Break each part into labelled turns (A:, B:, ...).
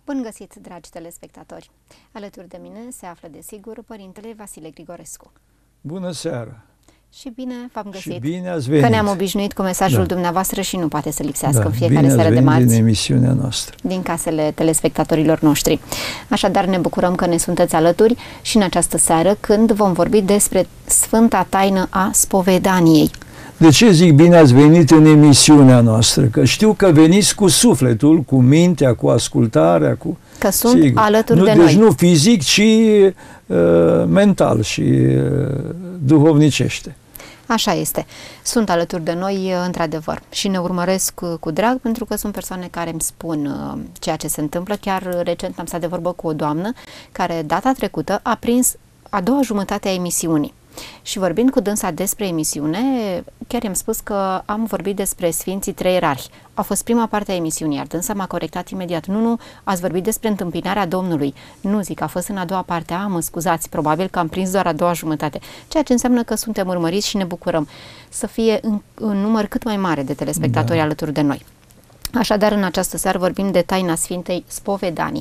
A: Bun găsit, dragi telespectatori! Alături de mine se află, desigur, Părintele Vasile Grigorescu.
B: Bună seara!
A: Și bine v-am găsit,
B: și bine ați venit.
A: Că ne-am obișnuit cu mesajul dumneavoastră și nu poate să lipsească în fiecare
B: bine
A: seară de marți
B: din emisiunea noastră,
A: din casele telespectatorilor noștri. Așadar, ne bucurăm că ne sunteți alături și în această seară, când vom vorbi despre Sfânta Taină a Spovedaniei.
B: De ce zic bine ați venit în emisiunea noastră? Că știu că veniți cu sufletul, cu mintea, cu ascultarea, cu...
A: Că sunt alături de
B: deci
A: noi.
B: Deci nu fizic, ci mental și duhovnicește.
A: Așa este. Sunt alături de noi, într-adevăr, și ne urmăresc cu drag, pentru că sunt persoane care îmi spun ceea ce se întâmplă. Chiar recent am stat de vorbă cu o doamnă care data trecută a prins a doua jumătate a emisiunii. Și vorbind cu dânsa despre emisiune, chiar i-am spus că am vorbit despre Sfinții Trei Ierarhi. A fost prima parte a emisiunii, iar dânsa m-a corectat imediat. Nu, ați vorbit despre întâmpinarea Domnului. Nu, zic, a fost în a doua parte. Mă scuzați, probabil că am prins doar a doua jumătate. Ceea ce înseamnă că suntem urmăriți și ne bucurăm să fie un număr cât mai mare de telespectatori alături de noi. Așadar, în această seară vorbim de taina Sfintei Spovedanii.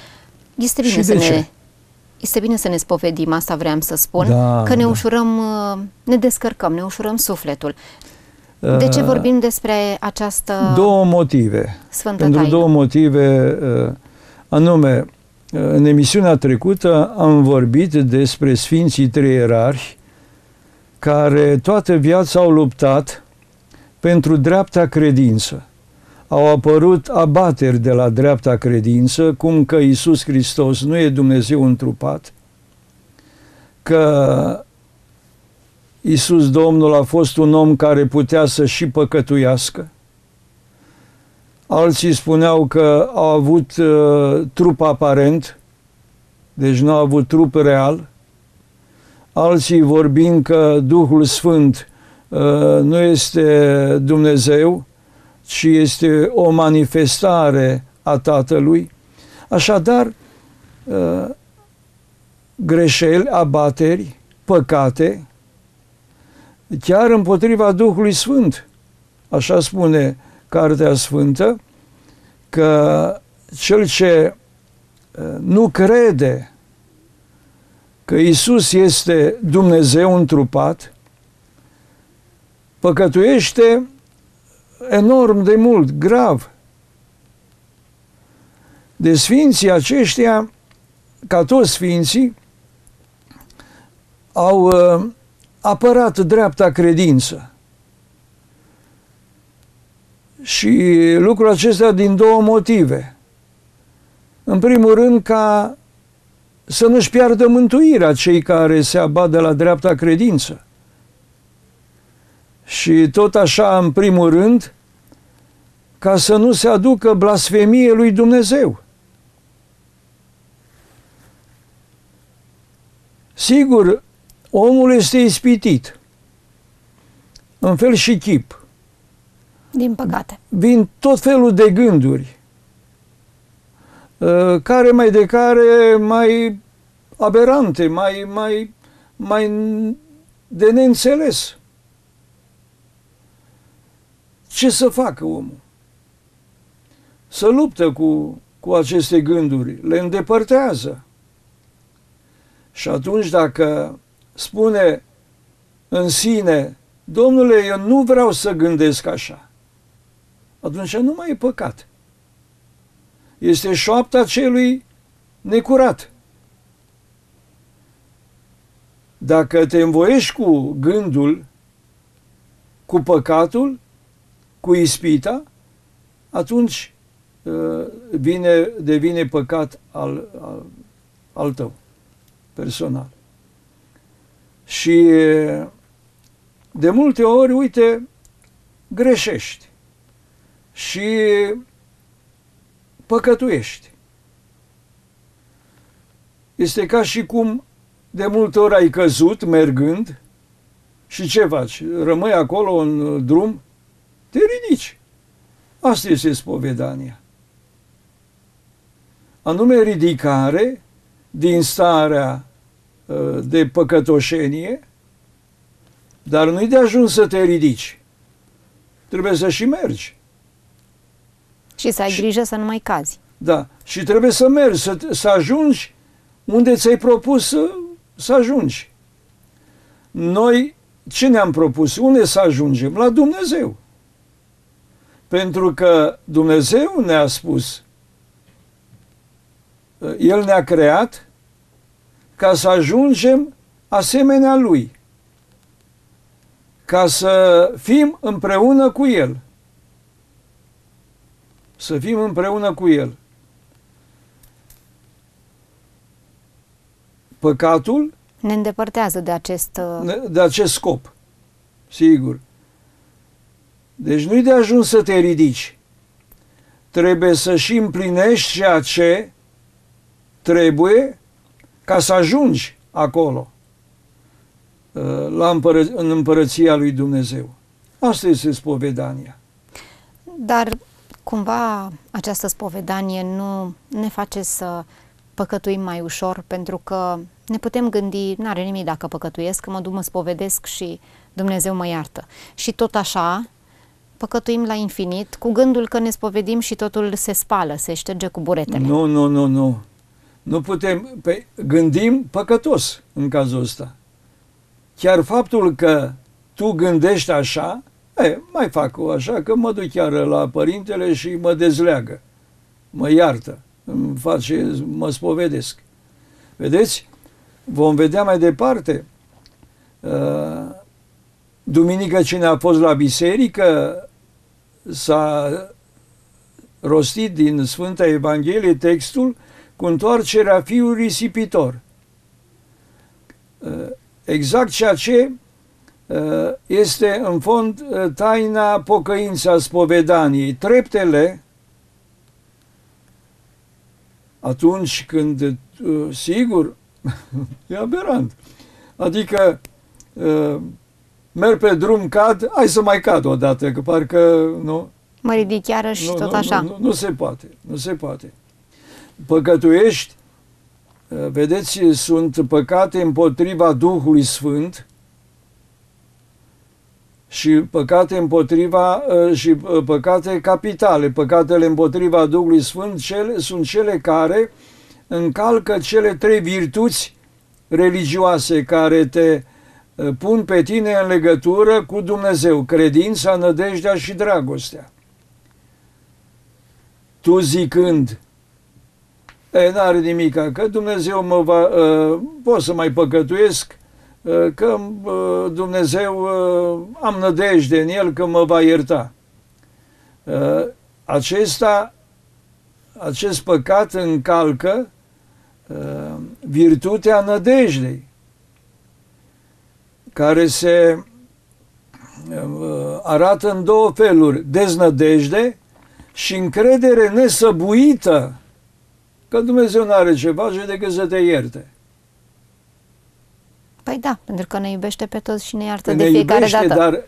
A: Este bine să ne spovedim, asta vreau să spun, că ne ușurăm, ne descărcăm, ne ușurăm sufletul. De ce vorbim despre această
B: două motive.
A: Sfântă
B: Pentru
A: taină?
B: două motive, anume, în emisiunea trecută am vorbit despre Sfinții Trei Ierarhi care toată viața au luptat pentru dreapta credință. Au apărut abateri de la dreapta credință, cum că Iisus Hristos nu e Dumnezeu întrupat, că Iisus Domnul a fost un om care putea să și păcătuiască. Alții spuneau că a avut trup aparent, deci nu a avut trup real. Alții vorbind că Duhul Sfânt nu este Dumnezeu, ci este o manifestare a Tatălui. Așadar, greșeli, abateri, păcate, chiar împotriva Duhului Sfânt. Așa spune Cartea Sfântă, că cel ce nu crede că Iisus este Dumnezeu întrupat, păcătuiește enorm de mult, grav. De sfinții aceștia, ca toți sfinții, au apărat dreapta credință. Și lucrul acesta din două motive. În primul rând, ca să nu-și piardă mântuirea cei care se abat de la dreapta credință. Și tot așa, în primul rând, ca să nu se aducă blasfemie lui Dumnezeu. Sigur, omul este ispitit, în fel și chip.
A: Din păcate. Vin
B: tot felul de gânduri, care mai aberante, mai de neînțeles. Ce să facă omul? Să luptă cu aceste gânduri, le îndepărtează. Și atunci, dacă spune în sine, Domnule, eu nu vreau să gândesc așa, atunci nu mai e păcat. Este șoapta celui necurat. Dacă te învoiești cu gândul, cu păcatul, cu ispita, atunci devine păcat al tău, personal. Și de multe ori, uite, greșești și păcătuiești. Este ca și cum de multe ori ai căzut mergând și ce faci? Rămâi acolo în drum? Te ridici. Asta este spovedania. Anume ridicare din starea de păcătoșenie, dar nu-i de ajuns să te ridici. Trebuie să și mergi.
A: Și să ai grijă să nu mai cazi.
B: Da. Și trebuie să mergi, să ajungi unde ți-ai propus să ajungi. Noi ce ne-am propus? Unde să ajungem? La Dumnezeu. Pentru că Dumnezeu ne-a spus, El ne-a creat ca să ajungem asemenea Lui, ca să fim împreună cu El. Să fim împreună cu El. Păcatul
A: ne îndepărtează
B: de acest scop, sigur. Deci nu-i de ajuns să te ridici. Trebuie să și împlinești ceea ce trebuie ca să ajungi acolo, în împărăția lui Dumnezeu. Asta este spovedania.
A: Dar cumva această spovedanie nu ne face să păcătuim mai ușor, pentru că ne putem gândi, n-are nimic dacă păcătuiesc, că mă duc, mă spovedesc și Dumnezeu mă iartă. Și tot așa păcătuim la infinit, cu gândul că ne spovedim și totul se spală, se șterge cu buretele.
B: Nu. Nu putem, gândim păcătos în cazul ăsta. Chiar faptul că tu gândești așa, mai fac o așa, că mă duc chiar la părintele și mă dezleagă, mă iartă, mă spovedesc. Vedeți? Vom vedea mai departe. Duminică cine a fost la biserică s-a rostit din Sfânta Evanghelie textul cu întoarcerea fiului risipitor. Exact ceea ce este în fond taina pocăinței, a spovedaniei. Treptele, atunci când, sigur, e aberant. Adică merg pe drum, cad, hai să mai cad odată, că parcă nu.
A: Mă ridic iarăși tot așa.
B: Nu se poate, nu se poate. Păcătuiești, vedeți, sunt păcate împotriva Duhului Sfânt și păcate împotriva și păcate capitale. Păcatele împotriva Duhului Sfânt sunt cele care încalcă cele trei virtuți religioase care te pun pe tine în legătură cu Dumnezeu: credința, nădejdea și dragostea. Tu zicând, n-are nimica, că Dumnezeu mă va, pot să mai păcătuiesc, că Dumnezeu, am nădejde în El că mă va ierta. Acest păcat încalcă virtutea nădejdei, care se arată în două feluri: deznădejde și încredere nesăbuită că Dumnezeu nu are ce face decât să te ierte.
A: Păi da, pentru că ne iubește pe toți și ne iartă de fiecare dată.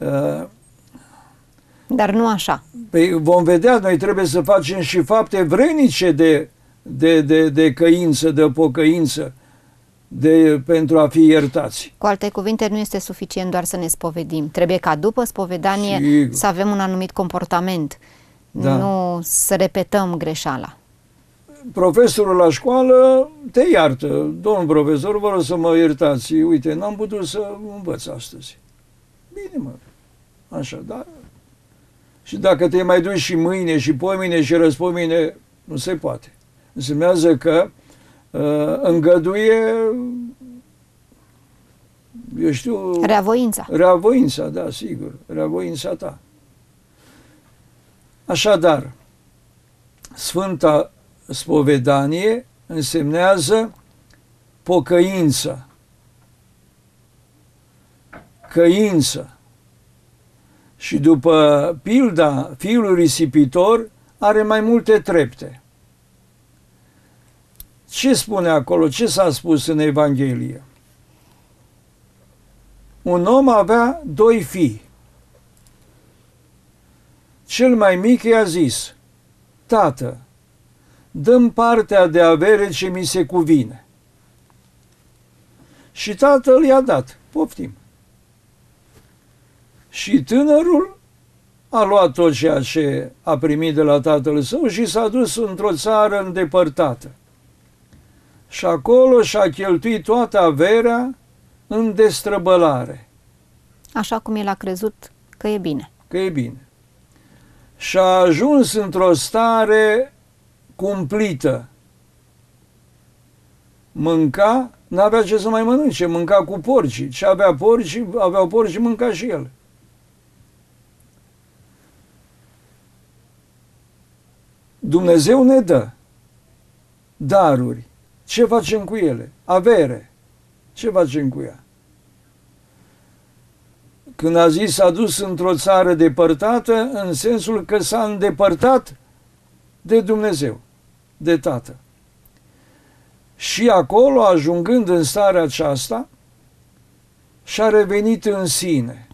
A: Dar nu așa.
B: Păi vom vedea, noi trebuie să facem și fapte vrenice de căință, de pocăință, pentru a fi iertați.
A: Cu alte cuvinte, nu este suficient doar să ne spovedim. Trebuie ca după spovedanie să avem un anumit comportament. Da. Nu să repetăm greșeala.
B: Profesorul la școală te iartă. Domnul profesor, vă rog să mă iertați. Uite, n-am putut să învăț astăzi. Bine, mă. Așa, da. Și dacă te mai duci și mâine, și poimine, și răspoimine, nu se poate. Însemnează că îngăduie, eu știu...
A: Reavoința.
B: Reavoința, da, sigur. Reavoința ta. Așadar, Sfânta Spovedanie însemnează pocăință, căință. Și după pilda fiului risipitor are mai multe trepte. Ce spune acolo? Ce s-a spus în Evanghelie? Un om avea doi fii. Cel mai mic i-a zis: Tată, dă-mi partea de avere ce mi se cuvine. Și tatăl i-a dat. Poftim. Și tânărul a luat tot ceea ce a primit de la tatăl său și s-a dus într-o țară îndepărtată. Și acolo și-a cheltuit toată averea în destrăbălare.
A: Așa cum el a crezut că e bine.
B: Că e bine. Și a ajuns într-o stare cumplită. Mânca, n-avea ce să mai mănânce, mânca cu porcii. Ce avea porci, aveau porci, mânca și el. Dumnezeu ne dă daruri. Ce facem cu ele? Avere. Ce facem cu ea? Când a zis s-a dus într-o țară depărtată, în sensul că s-a îndepărtat de Dumnezeu, de Tată. Și acolo, ajungând în starea aceasta, și-a revenit în sine.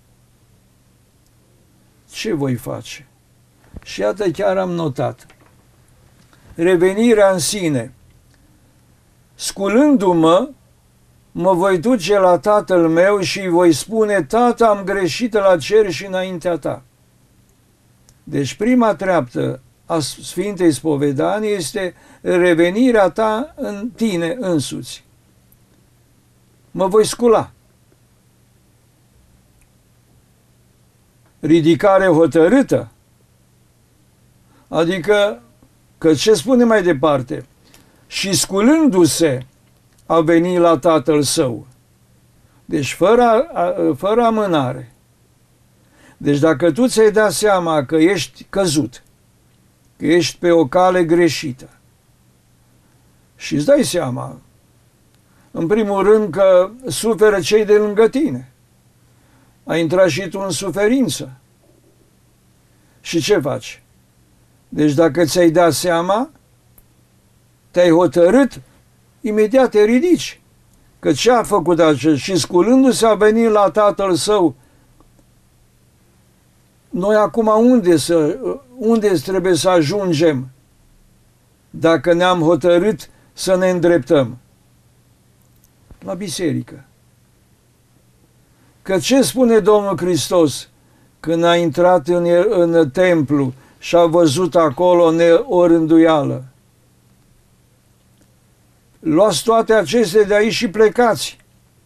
B: Ce voi face? Și iată, chiar am notat. Revenirea în sine. Sculându-mă, mă voi duce la tatăl meu și îi voi spune: Tată, am greșit la cer și înaintea ta. Deci prima treaptă a Sfintei Spovedanii este revenirea ta în tine însuți. Mă voi scula. Ridicare hotărâtă. Adică, că ce spune mai departe? Și sculându-se a venit la tatăl său. Deci fără amânare. Deci dacă tu ți-ai dat seama că ești căzut, că ești pe o cale greșită și îți dai seama, în primul rând, că suferă cei de lângă tine, ai intrat și tu în suferință. Și ce faci? Deci dacă ți-ai dat seama, te-ai hotărât, imediat te ridici. Că ce a făcut acesta? Și sculându-se a venit la tatăl său. Noi acum unde trebuie să ajungem dacă ne-am hotărât să ne îndreptăm? La biserică. Că ce spune Domnul Hristos când a intrat în templu și a văzut acolo o rânduială? Luați toate acestea de aici și plecați.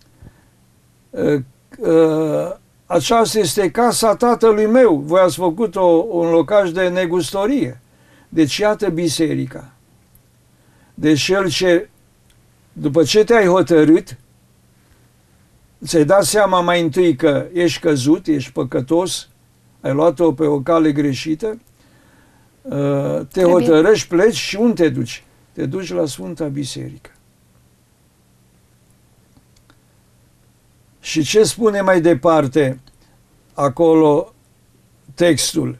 B: Aceasta este casa tatălui meu. Voi ați făcut un locaș de negustorie. Deci iată biserica. Deci el ce, după ce te-ai hotărât, ți-ai dat seama mai întâi că ești căzut, ești păcătos, ai luat-o pe o cale greșită, te hotărăști, pleci și unde te duci? Te duci la Sfânta Biserică. Și ce spune mai departe acolo textul?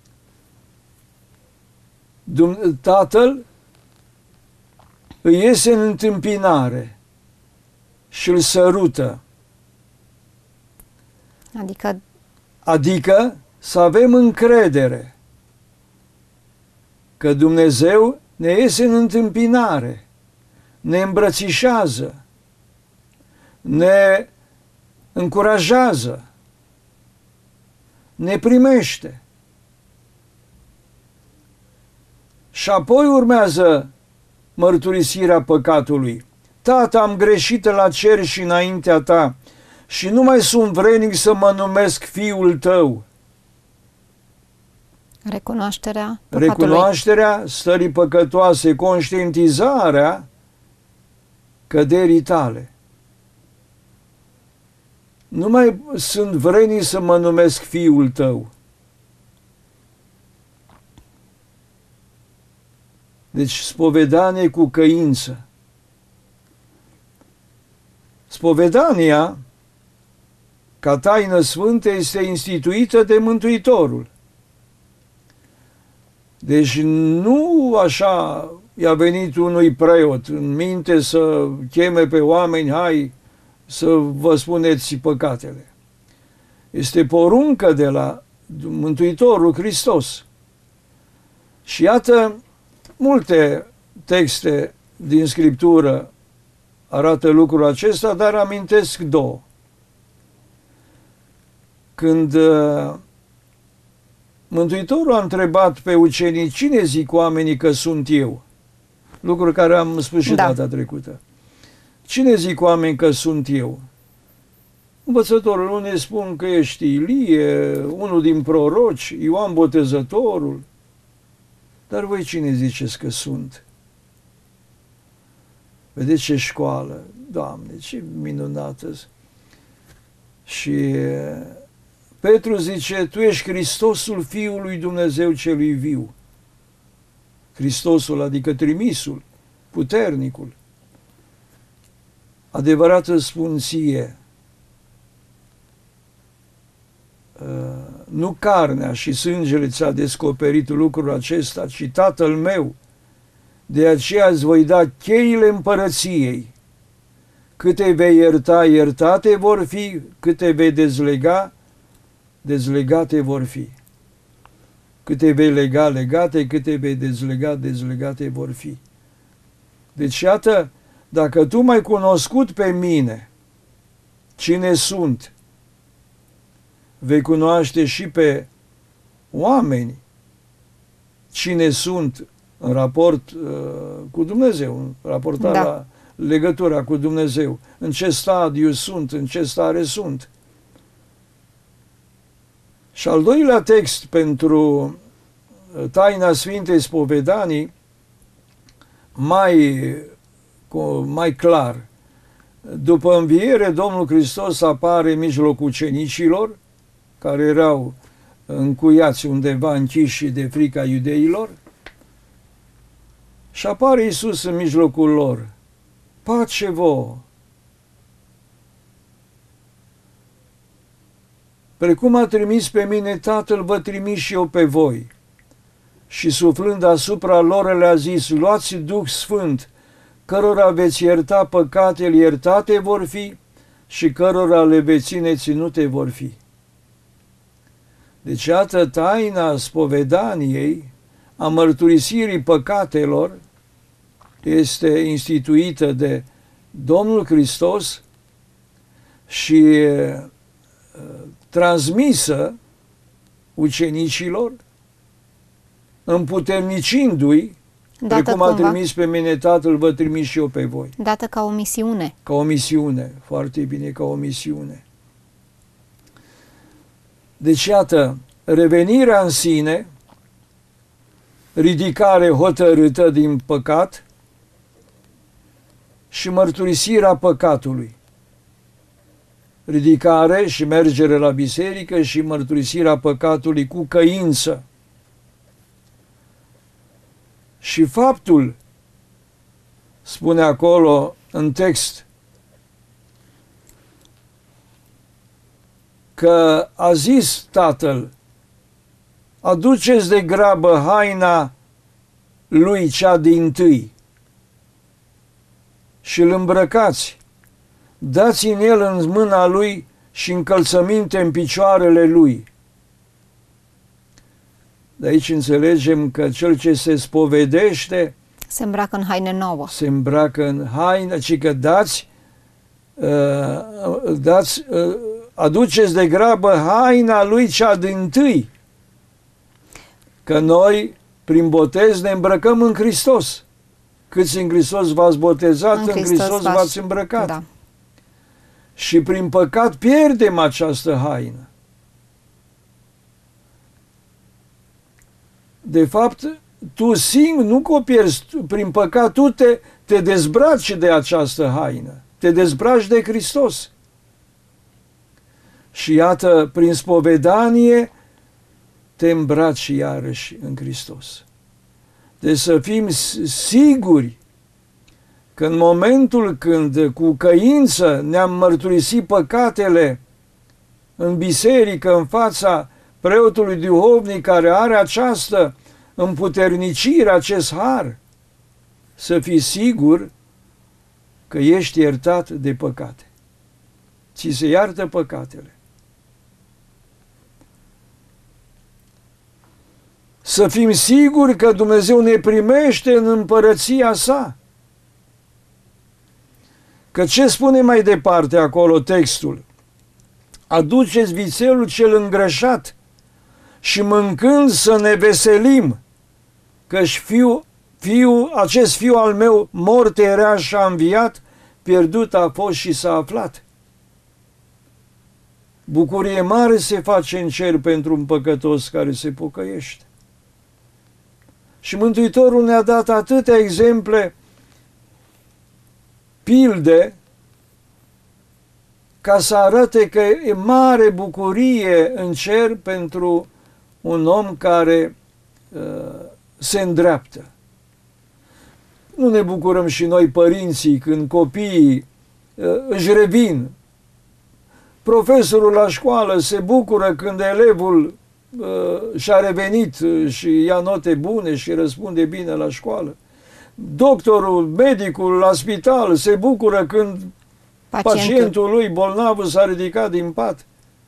B: Tatăl îi iese în întâmpinare și îl sărută. Adică să avem încredere că Dumnezeu ne iese în întâmpinare, ne îmbrățișează, ne încurajează, ne primește. Și apoi urmează mărturisirea păcatului. Tată, am greșit la cer și înaintea ta și nu mai sunt vrednic să mă numesc fiul tău. Recunoașterea stării păcătoase, conștientizarea căderii tale. Nu mai sunt vrednic să mă numesc fiul tău. Deci spovedanie cu căință. Spovedania, ca taină sfântă, este instituită de Mântuitorul. Deci nu așa i-a venit unui preot în minte să cheme pe oameni, hai să vă spuneți păcatele. Este poruncă de la Mântuitorul Hristos. Și iată, multe texte din Scriptură arată lucrul acesta, dar amintesc două. Când Mântuitorul a întrebat pe ucenici: cine zic oamenii că sunt eu? Lucru care am spus și data trecută. Cine zic oamenii că sunt eu? Învățătorul, unii spun că ești Ilie, unul din proroci, Ioan Botezătorul. Dar voi cine ziceți că sunt? Vedeți ce școală, Doamne, ce minunată! Și Petru zice: tu ești Hristosul Fiului Dumnezeu celui viu. Hristosul, adică trimisul, puternicul. Adevărat îți spun ție, nu carnea și sângele ți-a descoperit lucrul acesta, ci Tatăl meu. De aceea îți voi da cheile împărăției. Câte vei ierta, iertate vor fi, câte vei dezlega, dezlegate vor fi. Câte vei lega, legate, câte vei dezlega, dezlegate vor fi. Deci, iată, dacă tu m-ai cunoscut pe mine, cine sunt, vei cunoaște și pe oameni cine sunt în raport cu Dumnezeu, în raportarea la legătura cu Dumnezeu, în ce stadiu sunt, în ce stare sunt. Și al doilea text pentru taina Sfintei Spovedanii, mai clar. După înviere, Domnul Hristos apare în mijlocul ucenicilor, care erau încuiați undeva, închiși de frica iudeilor, și apare Iisus în mijlocul lor. Pace vouă! Precum a trimis pe mine Tatăl, vă trimis și eu pe voi. Și suflând asupra lor le-a zis: luați Duh Sfânt, cărora veți ierta păcatele, iertate vor fi, și cărora le veți ține, ținute vor fi. Deci, iată, taina spovedaniei, a mărturisirii păcatelor, este instituită de Domnul Hristos și transmisă ucenicilor, împuternicindu-i, precum a trimis pe mine Tatăl, vă trimis și eu pe voi.
A: Dată ca o misiune.
B: Ca o misiune, foarte bine, ca o misiune. Deci, iată, revenirea în sine, ridicare hotărâtă din păcat și mărturisirea păcatului. Ridicare și mergere la biserică și mărturisirea păcatului cu căință. Și faptul, spune acolo în text, că a zis Tatăl: aduceți de grabă haina lui cea dintâi și îl îmbrăcați, dați în el în mâna lui și încălțăminte în picioarele lui. De aici înțelegem că cel ce se spovedește
A: se îmbracă în haine nouă.
B: Se îmbracă în haină, ci că aduceți de grabă haina lui cea dintâi. Că noi, prin botez, ne îmbrăcăm în Hristos. Câți în Hristos v-ați botezat, în Hristos v-ați îmbrăcat. Da. Și prin păcat pierdem această haină. De fapt, tu singur, nu că o pierzi, prin păcat tu te dezbraci de această haină. Te dezbraci de Hristos. Și iată, prin spovedanie, te îmbraci iarăși în Hristos. Deci să fim siguri că în momentul când cu căință ne-am mărturisit păcatele în biserică, în fața preotului duhovnic care are această împuternicire, acest har, să fii sigur că ești iertat de păcate. Ți se iartă păcatele. Să fim siguri că Dumnezeu ne primește în împărăția sa. Că ce spune mai departe acolo textul? Aduceți vițelul cel îngrășat și mâncând să ne veselim, căci acest fiu al meu mort era și a înviat, pierdut a fost și s-a aflat. Bucurie mare se face în cer pentru un păcătos care se pocăiește. Și Mântuitorul ne-a dat atâtea exemple, pilde, ca să arate că e mare bucurie în cer pentru un om care se îndreaptă. Nu ne bucurăm și noi, părinții, când copiii își revin. Profesorul la școală se bucură când elevul și-a revenit și ia note bune și răspunde bine la școală. Doctorul, medicul la spital se bucură când pacientul lui, bolnavul, s-a ridicat din pat.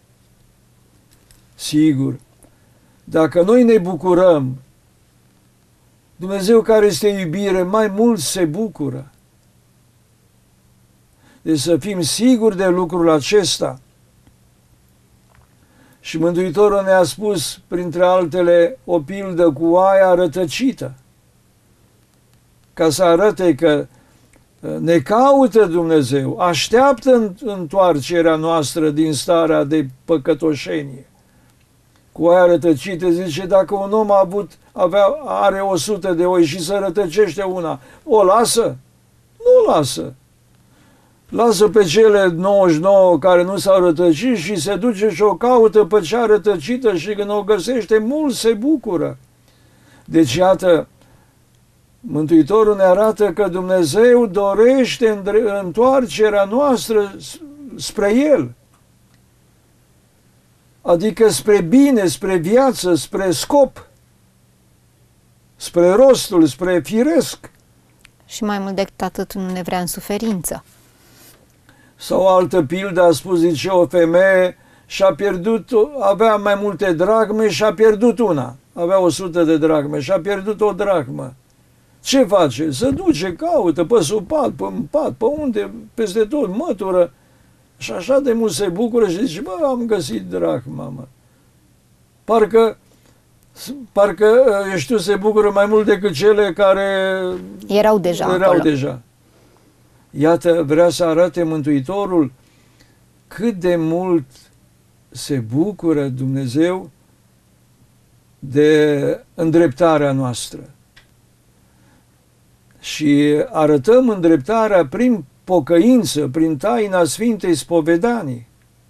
B: Sigur, dacă noi ne bucurăm, Dumnezeu, care este iubire, mai mult se bucură. Deci să fim siguri de lucrul acesta. Și Mântuitorul ne-a spus, printre altele, o pildă cu oaia rătăcită, ca să arate că ne caută Dumnezeu, așteaptă întoarcerea noastră din starea de păcătoșenie. Cu oaia rătăcită zice, dacă un om are 100 de oi și se rătăcește una, o lasă? Nu o lasă. Lasă pe cele 99 care nu s-au rătăcit și se duce și o caută pe cea rătăcită și când o găsește, mult se bucură. Deci, iată, Mântuitorul ne arată că Dumnezeu dorește întoarcerea noastră spre El. Adică spre bine, spre viață, spre scop, spre rostul, spre firesc.
A: Și mai mult decât atât, nu ne vrea în suferință.
B: Sau altă pildă a spus, zice, o femeie avea mai multe dracme și a pierdut una. Avea 100 de dracme și a pierdut o dracmă. Ce face? Se duce, caută pe sub pat, pe unde, peste tot, mătură. Și așa de mult se bucură și zice, bă, am găsit dracma, mă. Parcă se bucură mai mult decât cele care
A: erau deja.
B: Iată, vrea să arate Mântuitorul cât de mult se bucură Dumnezeu de îndreptarea noastră. Și arătăm îndreptarea prin pocăință, prin taina Sfintei Spovedanii.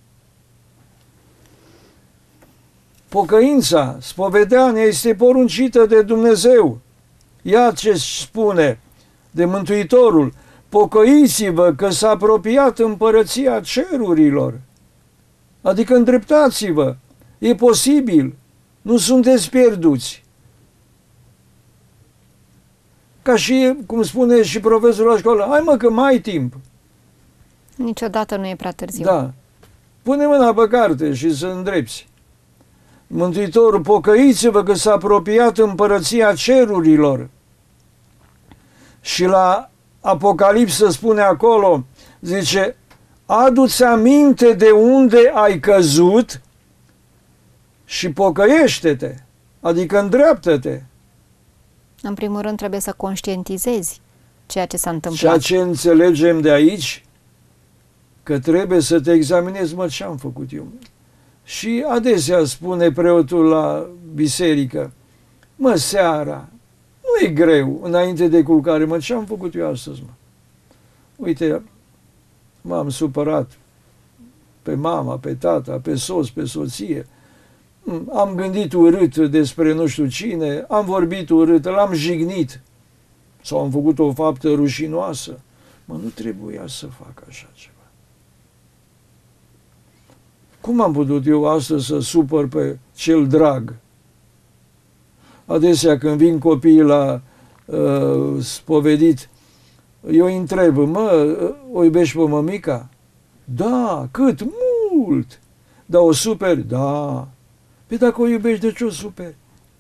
B: Pocăința, spovedania este poruncită de Dumnezeu. Ia ce spune de Mântuitorul, pocăiți-vă că s-a apropiat împărăția cerurilor. Adică îndreptați-vă, e posibil, nu sunteți pierduți. Ca și, cum spune și profesorul la școală, hai mă că mai ai timp.
A: Niciodată nu e prea târziu.
B: Da. Pune mâna pe carte și să îndrepți. Mântuitorul, pocăiți-vă că s-a apropiat împărăția cerurilor. Și la Apocalipsă spune acolo, zice, adu-ți aminte de unde ai căzut și pocăiește-te, adică îndreaptă-te.
A: În primul rând trebuie să conștientizezi ceea ce s-a întâmplat.
B: Ceea ce înțelegem de aici, că trebuie să te examinezi, mă, ce am făcut eu. Și adesea spune preotul la biserică, mă, seara, nu e greu, înainte de culcare, mă, ce am făcut eu astăzi, mă? Uite, m-am supărat pe mama, pe tata, pe soț, pe soție, am gândit urât despre nu știu cine, am vorbit urât, l-am jignit sau am făcut o faptă rușinoasă. Mă, nu trebuia să fac așa ceva. Cum am putut eu astăzi să supăr pe cel drag? Adesea când vin copiii la spovedit, eu îi întreb, mă, o iubești pe mămica? Da, cât? Mult! Dar o superi? Da. Păi dacă o iubești, de ce o superi?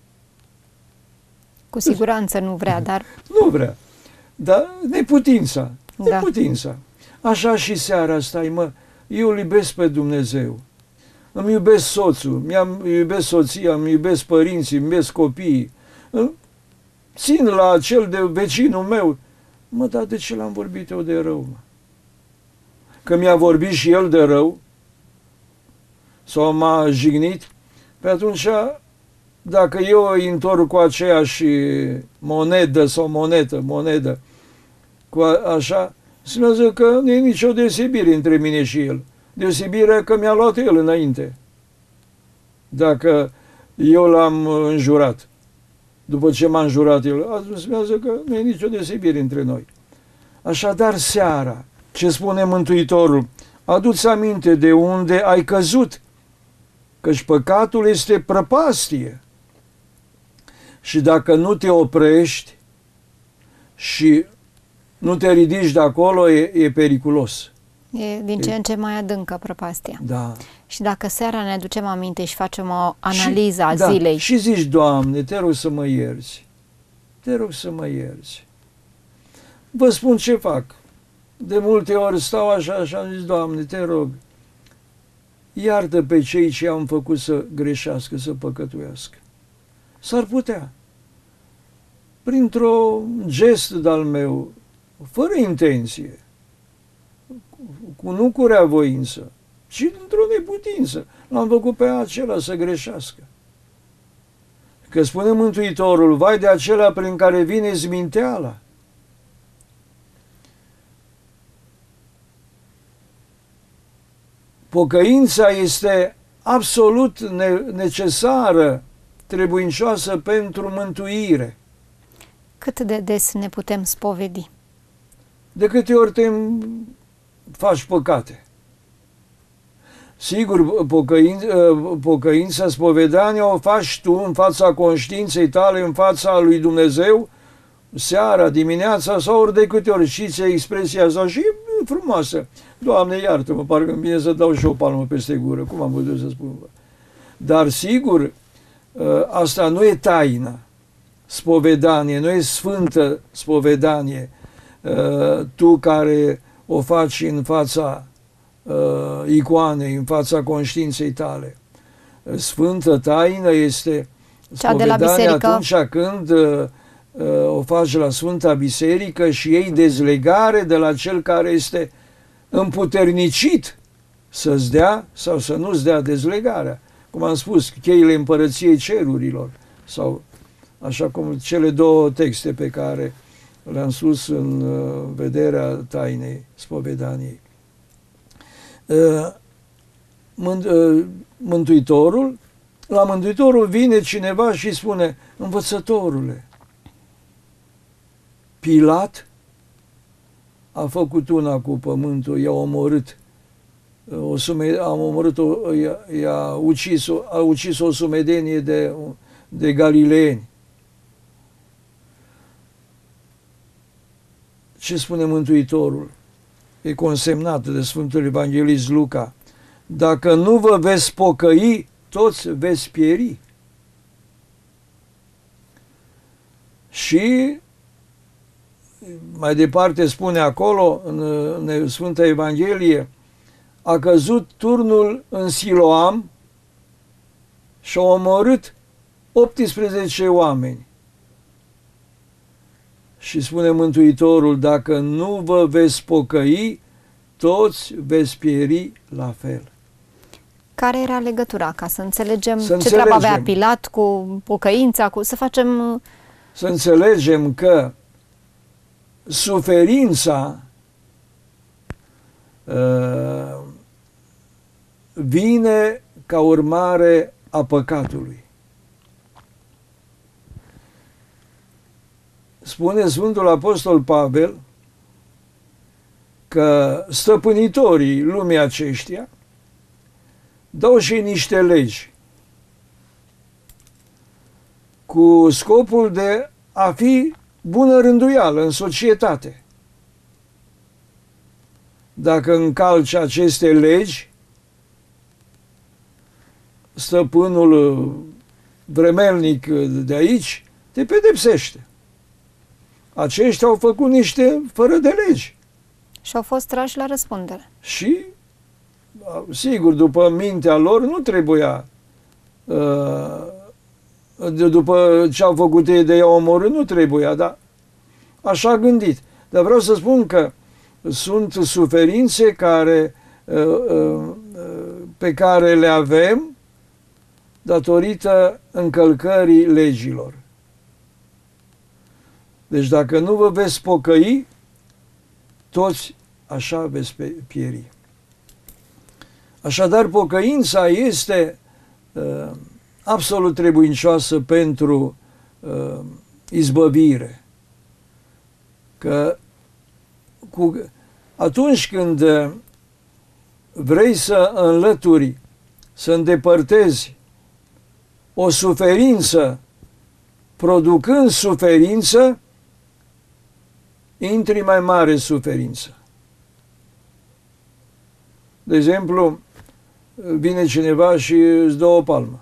A: Cu siguranță nu vrea, dar...
B: Nu vrea. Dar neputința.
A: Da.
B: Așa și seara asta, mă, eu îl iubesc pe Dumnezeu. îmi iubesc soțul, iubesc soția, îmi iubesc părinții, îmi iubesc copiii, țin la cel de vecinul meu. Mă, dar de ce l-am vorbit eu de rău, mă? Că mi-a vorbit și el de rău sau m-a jignit, pe atunci, dacă eu îi întorc cu aceeași monedă sau monedă, cu așa, înseamnă că nu e nicio deosebire între mine și el. Deosebirea că mi-a luat el înainte. Dacă eu l-am înjurat, după ce m-a înjurat el, atunci înseamnă că nu e nicio deosebire între noi. Așadar, seara, ce spune Mântuitorul? Adu-ți aminte de unde ai căzut, căci păcatul este prăpastie. Și dacă nu te oprești și nu te ridici de acolo, e periculos.
A: E din ce în ce mai adâncă prăpastia.
B: Da.
A: Și dacă seara ne aducem aminte și facem o analiză a
B: da,
A: zilei.
B: Și zici, Doamne, te rog să mă ierți. Te rog să mă ierți. Vă spun ce fac. De multe ori stau așa și am zis, Doamne, te rog, iartă pe cei ce am făcut să greșească, să păcătuiască. S-ar putea. Printr-un gest de-al meu, fără intenție, nu cu rea voință, ci într-o neputință. L-am făcut pe acela să greșească. Că spune Mântuitorul, vai de acela prin care vine zminteala. Pocăința este absolut necesară, trebuincioasă pentru mântuire.
A: Cât de des ne putem spovedi?
B: De câte ori te faci păcate. Sigur, pocăința, spovedania o faci tu în fața conștiinței tale, în fața lui Dumnezeu, seara, dimineața sau ori de câte ori. Știți expresia asta și frumoasă. Doamne, iartă-mă, parcă îmi vine să dau și o palmă peste gură. Cum am putut să spun? Dar sigur, asta nu e taină. Spovedanie, nu e sfântă spovedanie. Tu care o faci în fața icoanei, în fața conștiinței tale. Sfântă taină este spovedania atunci când o faci la Sfânta Biserică și iei dezlegare de la cel care este împuternicit să-ți dea sau să nu-ți dea dezlegarea. Cum am spus, cheile împărăției cerurilor, sau așa cum cele două texte pe care le-am spus în vederea tainei spovedaniei. La Mântuitorul vine cineva și spune, învățătorule, Pilat a făcut una cu pământul, i-a omorât, a ucis o sumedenie de galileeni. Ce spune Mântuitorul? E consemnat de Sfântul Evanghelist Luca. Dacă nu vă veți pocăi, toți veți pieri. Și mai departe spune acolo, în Sfânta Evanghelie, a căzut turnul în Siloam și a omorât 18 oameni. Și spune Mântuitorul, dacă nu vă veți pocăi, toți veți pieri la fel.
A: Care era legătura? Ca să înțelegem ce treabă avea Pilat cu pocăința, să facem...
B: Să înțelegem că suferința vine ca urmare a păcatului. Spune Sfântul Apostol Pavel că stăpânitorii lumii aceștia dau și niște legi cu scopul de a fi bună rânduială în societate. Dacă încalci aceste legi, stăpânul vremelnic de aici te pedepsește. Aceștia au făcut niște fără de legi.
A: Și au fost trași la răspundere.
B: Și sigur, după mintea lor nu trebuia, după ce au făcut ei de ea omorât, nu trebuia, dar așa a gândit. Dar vreau să spun că sunt suferințe care, pe care le avem datorită încălcării legilor. Deci dacă nu vă veți pocăi, toți așa veți pieri. Așadar, pocăința este absolut trebuincioasă pentru izbăvire. Că atunci când vrei să înlături, să îndepărtezi o suferință, producând suferință, intri mai mare suferință. De exemplu, vine cineva și îți dă o palmă.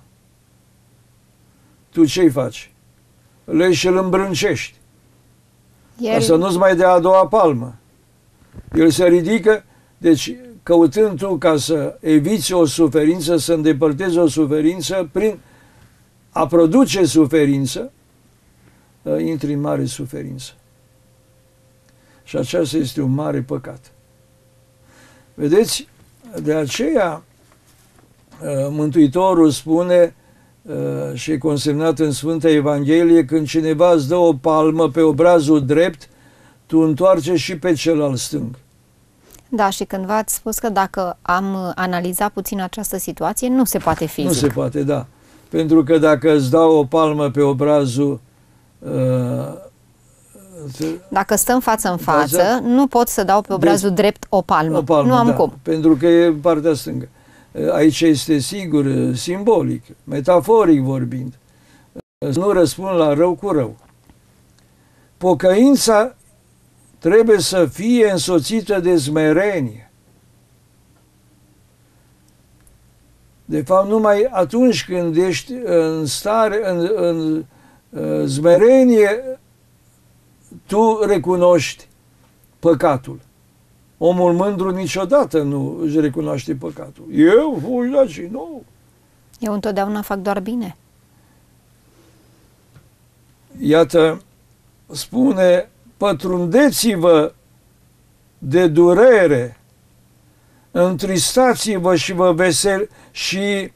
B: Tu ce-i faci? Le și îl îmbrâncești. Ca să nu-ți mai dea a doua palmă. El se ridică, deci căutând tu ca să eviți o suferință, să îndepărtezi o suferință, prin a produce suferință, intri în mare suferință. Și aceasta este un mare păcat. Vedeți? De aceea Mântuitorul spune și e consemnat în Sfânta Evanghelie, când cineva îți dă o palmă pe obrazul drept, tu întoarce și pe celălalt stâng.
A: Da, și cândva ați spus că dacă am analizat puțin această situație, nu se poate fizic.
B: Nu se poate, da. Pentru că dacă îți dau o palmă pe obrazul...
A: Dacă stăm față în față, nu pot să dau pe obrazul drept o palmă.
B: O palmă,
A: nu am
B: da,
A: cum.
B: pentru că e partea stângă. Aici este sigur simbolic, metaforic vorbind. Să nu răspund la rău cu rău. Pocăința trebuie să fie însoțită de smerenie. De fapt, numai atunci când ești în stare, în smerenie, tu recunoști păcatul. Omul mândru niciodată nu își recunoaște păcatul. Eu, uitați, nu.
A: Eu întotdeauna fac doar bine.
B: Iată, spune, pătrundeți-vă de durere, întristați-vă și vă vesel și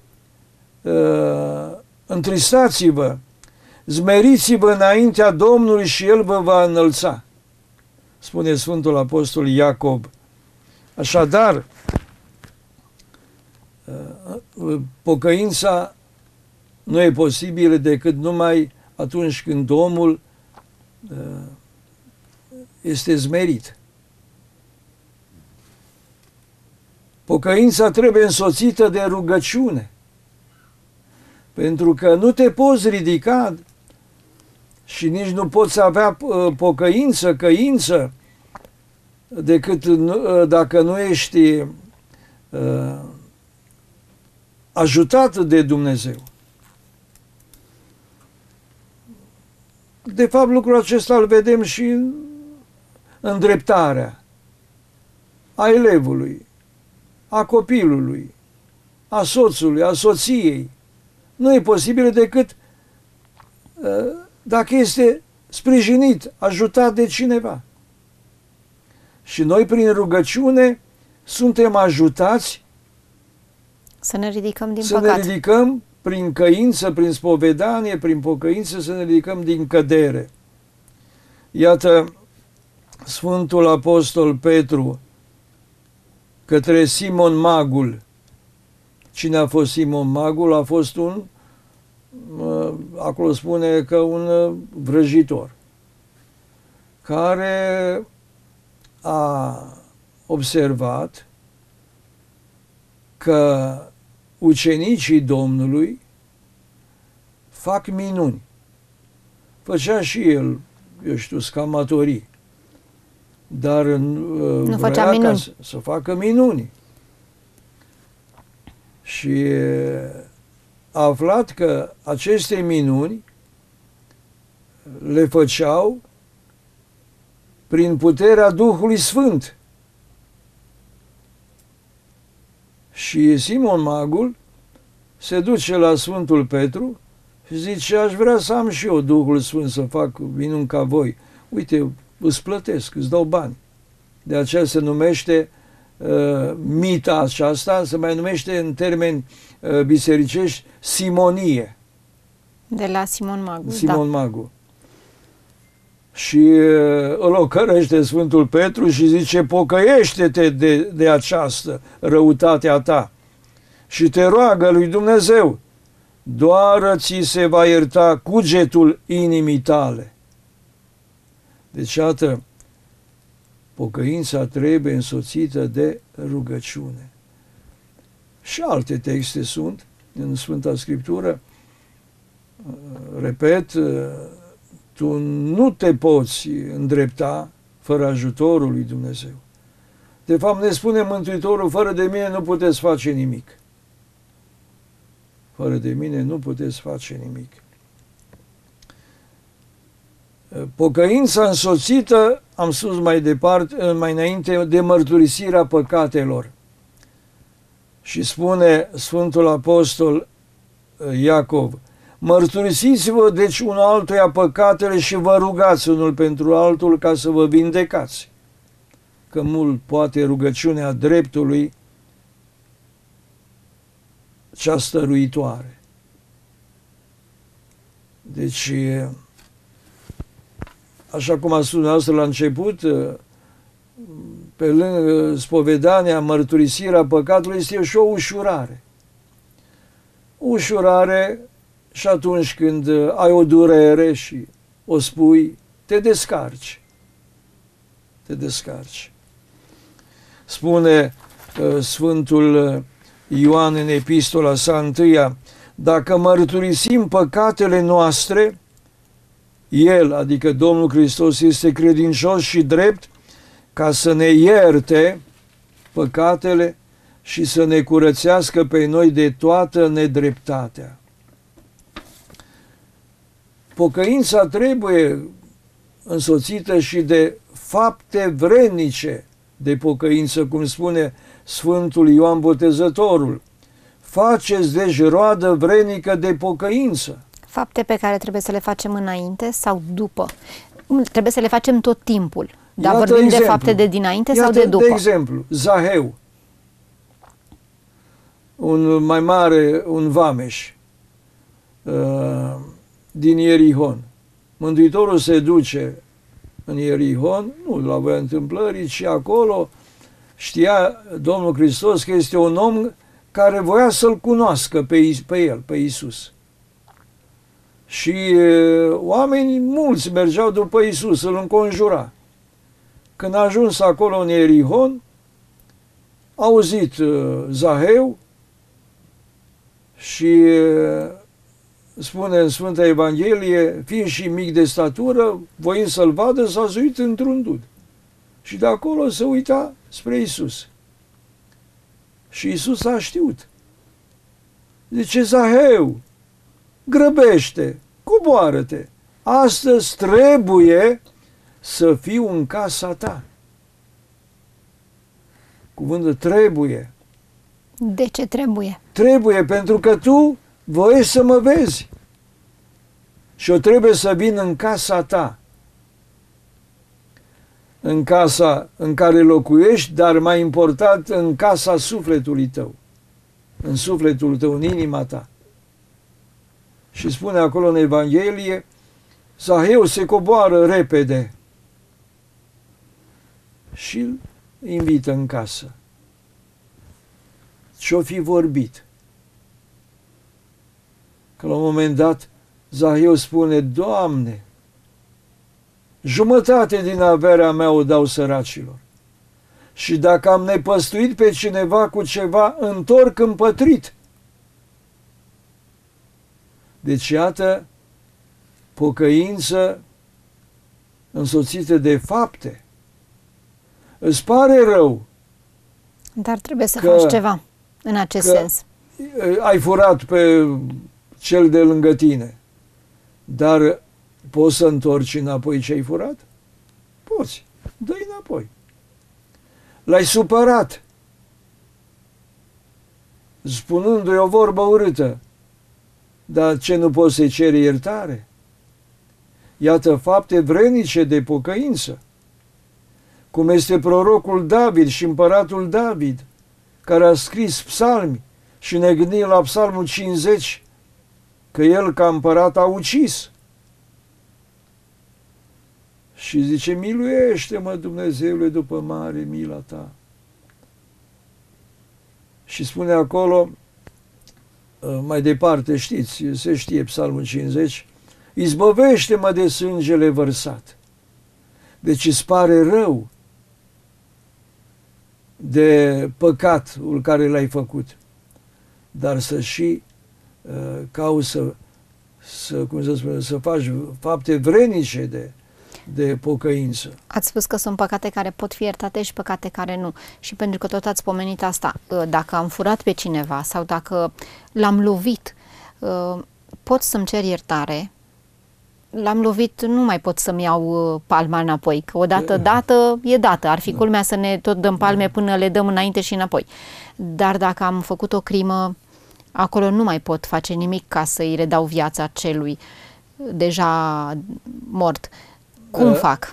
B: întristați-vă, zmeriți-vă înaintea Domnului și El vă va înălța, spune Sfântul Apostol Iacob. Așadar, pocăința nu e posibilă decât numai atunci când omul este zmerit. Pocăința trebuie însoțită de rugăciune, pentru că nu te poți ridica și nici nu poți avea pocăință, căință, decât dacă nu ești ajutat de Dumnezeu. De fapt, lucrul acesta îl vedem și în îndreptarea a elevului, a copilului, a soțului, a soției. Nu e posibil decât dacă este sprijinit, ajutat de cineva. Și noi, prin rugăciune, suntem ajutați
A: să ne ridicăm din
B: păcat. Să ne ridicăm prin căință, prin spovedanie, prin pocăință, să ne ridicăm din cădere. Iată, Sfântul Apostol Petru către Simon Magul. Cine a fost Simon Magul? A fost un, acolo spune că un vrăjitor, care a observat că ucenicii Domnului fac minuni. Făcea și el, eu știu, scamatorii, dar
A: nu făcea minuni.
B: Să facă minuni. Și a aflat că aceste minuni le făceau prin puterea Duhului Sfânt. Și Simon Magul se duce la Sfântul Petru și zice, aș vrea să am și eu Duhul Sfânt, să fac minuni ca voi. Uite, îți plătesc, îți dau bani. De aceea se numește mita aceasta, se mai numește în termeni bisericești simonie.
A: De la Simon Magul.
B: Simon Magul. Și îl ocărăște Sfântul Petru și zice, pocăiește-te de această răutate a ta și te roagă lui Dumnezeu, doar ți se va ierta cugetul inimii tale. Deci, iată, pocăința trebuie însoțită de rugăciune. Și alte texte sunt în Sfânta Scriptură. Repet, tu nu te poți îndrepta fără ajutorul lui Dumnezeu. De fapt, ne spune Mântuitorul, fără de mine nu puteți face nimic. Fără de mine nu puteți face nimic. Pocăința însoțită, am spus mai înainte, de mărturisirea păcatelor. Și spune Sfântul Apostol Iacov, mărturisiți-vă deci unul altuia păcatele și vă rugați unul pentru altul ca să vă vindecați. Că mult poate rugăciunea dreptului cea stăruitoare. Deci, așa cum a spus dumneavoastră la început, pe lângă spovedania, mărturisirea păcatului este și o ușurare. O ușurare și atunci când ai o durere și o spui, te descarci. Te descarci. Spune Sfântul Ioan în epistola sa întâia, dacă mărturisim păcatele noastre, El, adică Domnul Hristos, este credincios și drept ca să ne ierte păcatele și să ne curățească pe noi de toată nedreptatea. Pocăința trebuie însoțită și de fapte vrednice de pocăință, cum spune Sfântul Ioan Botezătorul. Faceți deci roadă vrednică de pocăință.
A: Fapte pe care trebuie să le facem înainte sau după? Trebuie să le facem tot timpul. Dar
B: Iată
A: vorbim
B: exemplu.
A: de fapte de dinainte sau
B: Iată,
A: de după?
B: De exemplu, Zaheu, un mai mare, un vameș din Ierihon. Mântuitorul se duce în Ierihon, nu la voia întâmplării, ci acolo știa Domnul Hristos că este un om care voia să-L cunoască pe El, pe Iisus. Și oamenii mulți mergeau după Iisus, îl înconjura. Când a ajuns acolo în Ierihon, a auzit Zaheu și spune în Sfânta Evanghelie, fiind și mic de statură, voind să-L vadă, s-a zuit într-un dud. Și de acolo se uita spre Iisus. Și Iisus a știut. Zice, Zaheu, grăbește, coboară-te. Astăzi trebuie să fiu în casa ta. Cuvântul trebuie.
A: De ce trebuie?
B: Trebuie pentru că tu voiești să mă vezi. Și eu trebuie să vin în casa ta. În casa în care locuiești, dar mai important, în casa sufletului tău. În sufletul tău, în inima ta. Și spune acolo în Evanghelie, Zaheu se coboară repede și îl invită în casă. Ce-o fi vorbit? Că la un moment dat Zaheu spune, Doamne, jumătate din averea mea o dau săracilor. Și dacă am nepăstuit pe cineva cu ceva, întorc împătrit. Deci, iată, pocăință însoțită de fapte. Îți pare rău.
A: Dar trebuie să faci ceva în acest sens.
B: Ai furat pe cel de lângă tine, dar poți să întorci înapoi ce ai furat? Poți. Dă-i înapoi. L-ai supărat. spunându-i o vorbă urâtă. Dar ce nu poți să-i ceri iertare? Iată fapte vrednice de pocăință. Cum este prorocul David și împăratul David, care a scris psalmi și ne gândim la psalmul 50, că el ca împărat a ucis. Și zice, miluiește-mă, Dumnezeule, după mare mila ta. Și spune acolo, mai departe, știți, se știe psalmul 50, izbăvește-mă de sângele vărsat. Deci îți pare rău de păcatul care l-ai făcut, dar să și cauți să faci fapte vrenice de pocăință.
A: Ați spus că sunt păcate care pot fi iertate și păcate care nu. Și pentru că tot ați pomenit asta, dacă am furat pe cineva sau dacă l-am lovit, pot să-mi cer iertare. L-am lovit, nu mai pot să-mi iau palma înapoi, că odată dată e dată. Ar fi culmea să ne tot dăm palme până le dăm înainte și înapoi. Dar dacă am făcut o crimă, acolo nu mai pot face nimic ca să-i redau viața celui deja mort. Cum fac?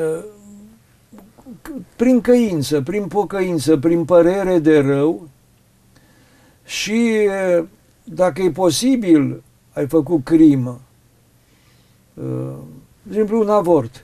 B: Prin căință, prin pocăință, prin părere de rău și, dacă e posibil, ai făcut crimă. De exemplu, un avort.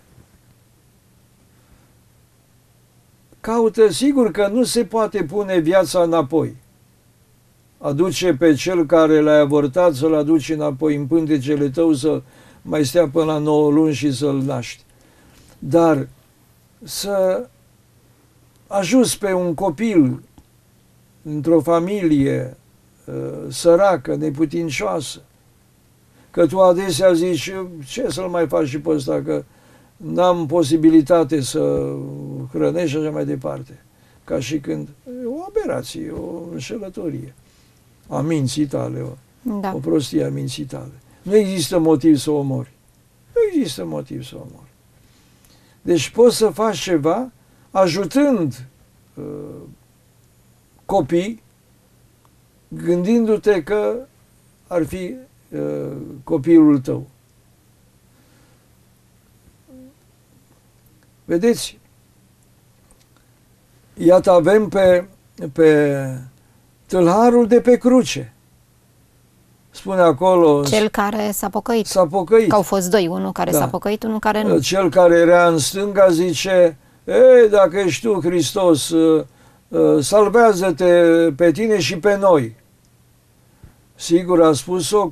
B: Caută, sigur că nu se poate pune viața înapoi. Aduce pe cel care l-a avortat să-l aduci înapoi în pântecele tău, să mai stea până la 9 luni și să-l naști. Dar să ajuți pe un copil într-o familie săracă, neputincioasă, că tu adesea zici, ce să-l mai faci și pe ăsta, că n-am posibilitate să hrănești și așa mai departe. Ca și când e o aberație, o înșelătorie a minții tale, o prostie a minții tale. Nu există motiv să o omori. Nu există motiv să o omori. Deci poți să faci ceva ajutând copii, gândindu-te că ar fi copilul tău. Vedeți? Iată avem pe tâlharul de pe cruce. Spune acolo...
A: Cel care s-a pocăit.
B: S-a pocăit.
A: Că au fost doi, unul care s-a pocăit, unul care nu.
B: Cel care era în stânga zice, ei, dacă ești tu, Hristos, salvează-te pe tine și pe noi. Sigur, a spus-o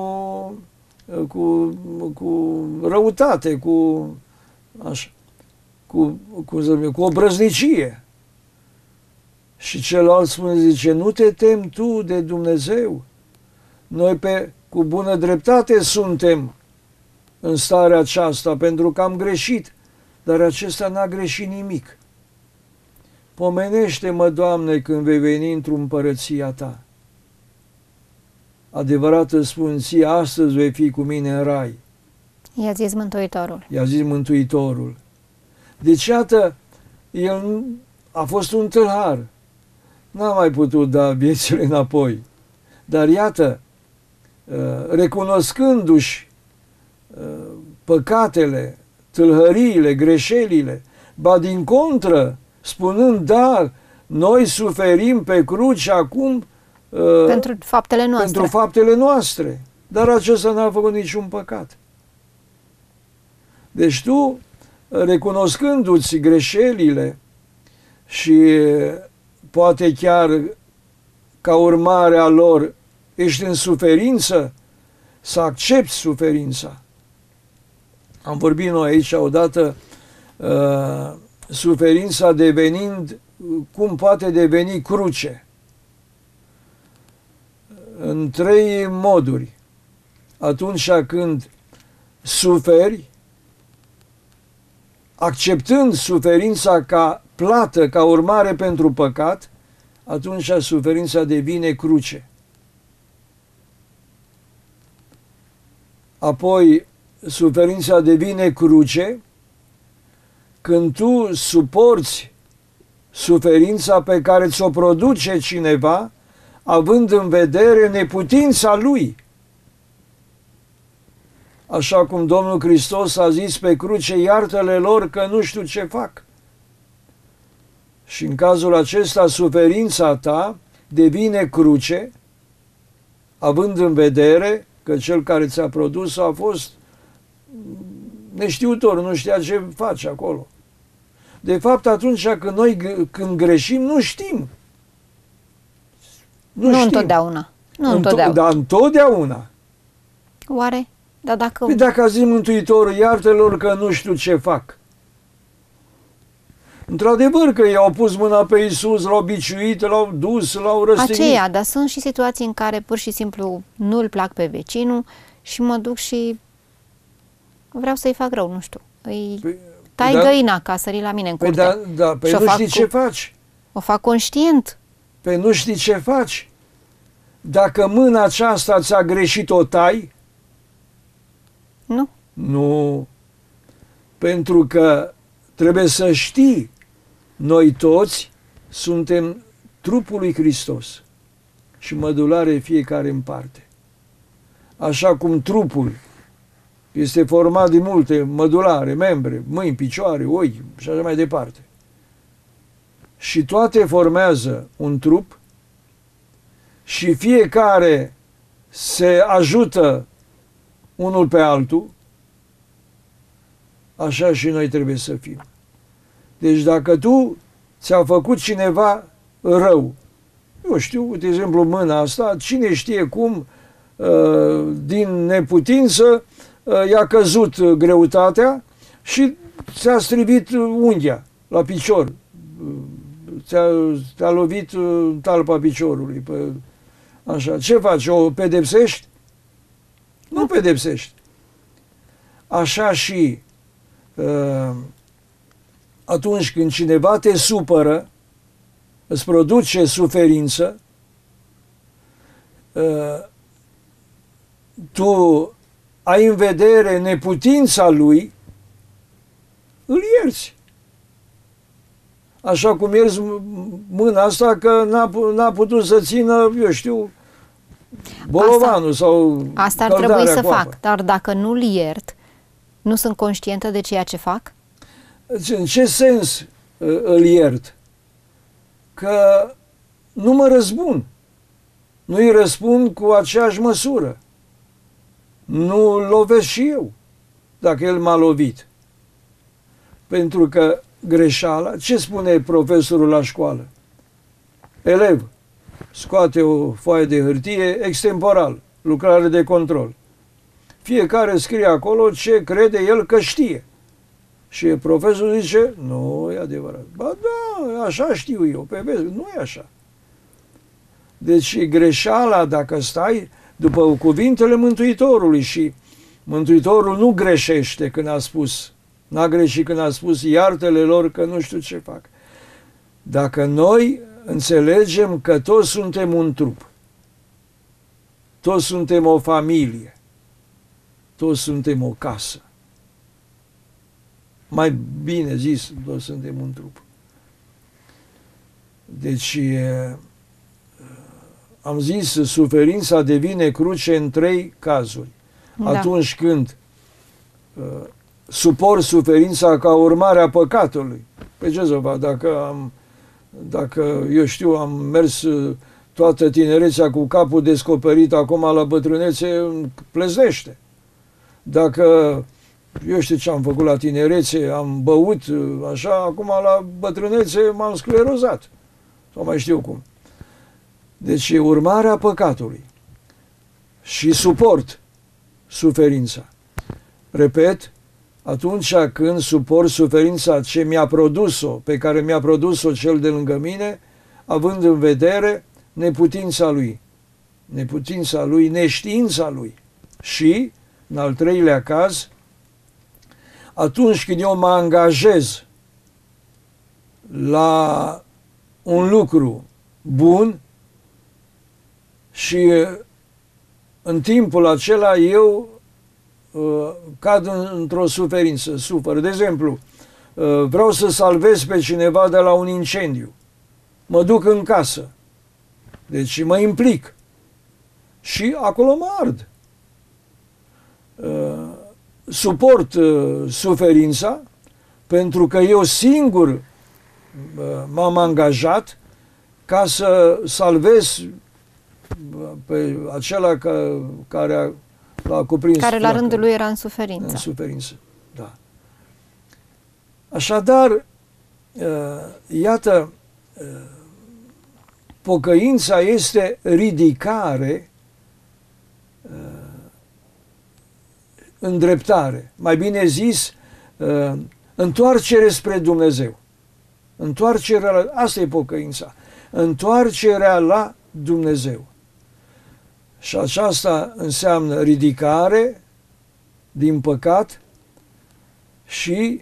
B: cu răutate, cu obrăznicie. Și celălalt spune, zice, nu te temi tu de Dumnezeu. Noi cu bună dreptate suntem în starea aceasta, pentru că am greșit, dar acesta n-a greșit nimic. Pomenește-mă, Doamne, când vei veni într-o împărăția ta. Adevărat îți spun ție, astăzi vei fi cu mine în rai.
A: I-a zis Mântuitorul.
B: I-a zis Mântuitorul. Deci, iată, el a fost un tâlhar. N-a mai putut da viețile înapoi. Dar iată, recunoscându-și păcatele, tâlhăriile, greșelile, ba din contră, spunând, da, noi suferim pe cruce acum
A: pentru faptele noastre.
B: Pentru faptele noastre. Dar acesta n-a făcut niciun păcat. Deci tu, recunoscându-ți greșelile și poate chiar ca urmare a lor ești în suferință, să accepti suferința. Am vorbit noi aici odată, suferința devenind, cum poate deveni cruce. În 3 moduri. Atunci când suferi, acceptând suferința ca plată, ca urmare pentru păcat, atunci suferința devine cruce. Apoi, suferința devine cruce când tu suporți suferința pe care ți-o produce cineva, având în vedere neputința lui. Așa cum Domnul Hristos a zis pe cruce, iartă-le lor că nu știu ce fac. Și în cazul acesta, suferința ta devine cruce, având în vedere că cel care ți-a produs a fost neștiutor, nu știa ce face acolo. De fapt, atunci când noi când greșim, nu știm.
A: Nu știm. Întotdeauna. Nu întotdeauna.
B: Dar întotdeauna.
A: Oare? Dar dacă...
B: Păi dacă a zis Mântuitorul, iartă-lor că nu știu ce fac. Într-adevăr că i-au pus mâna pe Iisus, l-au biciuit, l-au dus, l-au răstignit.
A: Aceea, dar sunt și situații în care pur și simplu nu-l plac pe vecinul și mă duc și vreau să-i fac rău, nu știu. Tai găina ca sări la mine în curte.
B: Păi nu știi ce faci.
A: O fac conștient.
B: Păi nu știi ce faci. Dacă mâna aceasta ți-a greșit, o tai?
A: Nu.
B: Nu. Pentru că trebuie să știi, noi toți suntem trupul lui Hristos și mădulare fiecare în parte. Așa cum trupul este format din multe mădulare, membre, mâini, picioare, ochi și așa mai departe. Și toate formează un trup și fiecare se ajută unul pe altul, așa și noi trebuie să fim. Deci dacă tu ți-a făcut cineva rău, eu știu, de exemplu, mâna asta, cine știe cum, din neputință, i-a căzut greutatea și ți-a strivit unghia la picior. Ți-a lovit talpa piciorului. Așa. Ce faci? O pedepsești? Nu pedepsești. Așa și atunci când cineva te supără, îți produce suferință, tu ai în vedere neputința lui, îl ierți. Așa cum ierți mâna asta că n-a putut să țină, eu știu, bolovanul sau
A: asta ar trebui să fac, dar dacă nu-l iert, nu sunt conștientă de ceea ce fac?
B: În ce sens îl iert? Că nu mă răzbun. Nu îi răspund cu aceeași măsură. Nu lovesc și eu, dacă el m-a lovit. Pentru că greșeala, ce spune profesorul la școală? Elev, scoate o foaie de hârtie, extemporal, lucrare de control. Fiecare scrie acolo ce crede el că știe. Și profesorul zice, nu e adevărat. Ba da, așa știu eu, pe vezi, nu e așa. Deci greșeala, dacă stai după cuvintele Mântuitorului, și Mântuitorul nu greșește când a spus, n-a greșit când a spus, iartă-le lor că nu știu ce fac. Dacă noi înțelegem că toți suntem un trup, toți suntem o familie, toți suntem o casă, mai bine zis, toți suntem un trup. Deci, am zis, suferința devine cruce în 3 cazuri. Da. Atunci când suport suferința ca urmare a păcatului. Pe ce să fac? Dacă, eu știu, am mers toată tinerețea cu capul descoperit, acum la bătrânețe îmi pleznește. Dacă, eu știu ce am făcut la tinerețe, am băut, așa, acum la bătrânețe m-am sclerozat. Sau mai știu cum. Deci e urmarea păcatului. Și suport suferința. Repet, atunci când suport suferința ce mi-a produs-o, pe care mi-a produs-o cel de lângă mine, având în vedere neputința lui. Neputința lui, neștiința lui. Și, în al 3-lea caz, atunci când eu mă angajez la un lucru bun și în timpul acela eu cad într-o suferință, sufăr. De exemplu, vreau să salvez pe cineva de la un incendiu. Mă duc în casă. Deci mă implic. Și acolo mă ard. Suport suferința, pentru că eu singur m-am angajat ca să salvez pe acela care l-a cuprins.
A: Care la rândul lui era în suferință.
B: În suferință, da. Așadar, iată, pocăința este ridicare, îndreptare, mai bine zis, întoarcere spre Dumnezeu. Asta e pocăința. Întoarcerea la Dumnezeu. Și aceasta înseamnă ridicare din păcat și